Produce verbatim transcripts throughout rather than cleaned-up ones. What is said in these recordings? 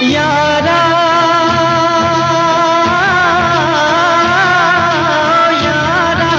यारा यारा,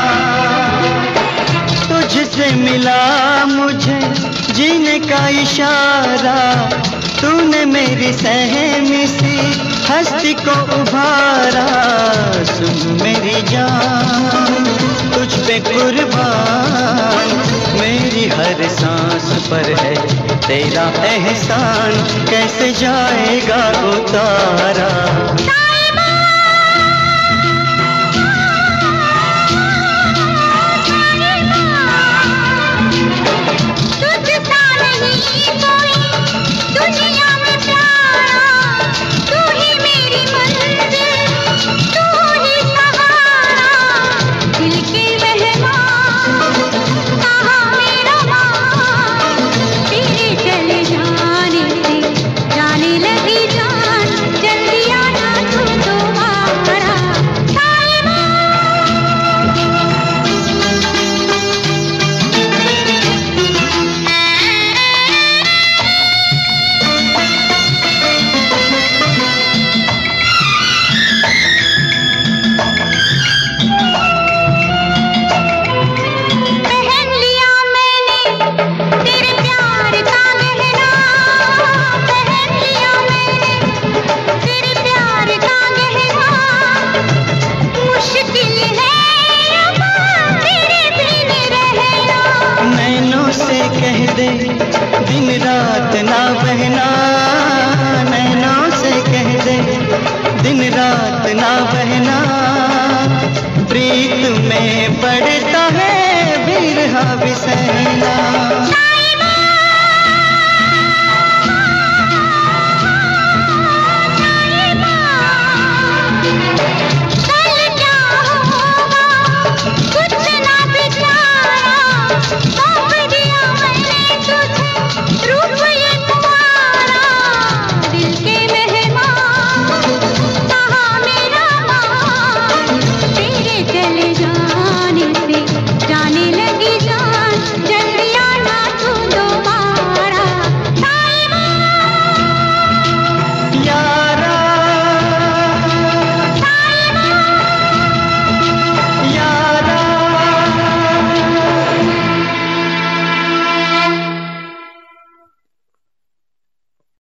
तुझसे मिला मुझे जीने का इशारा, तूने मेरी सहमी सी हस्ती को उभारा। सुन मेरी जान तुझ पे कुर्बान, मेरी हर सांस पर है तेरा एहसान, कैसे जाएगा उतारा।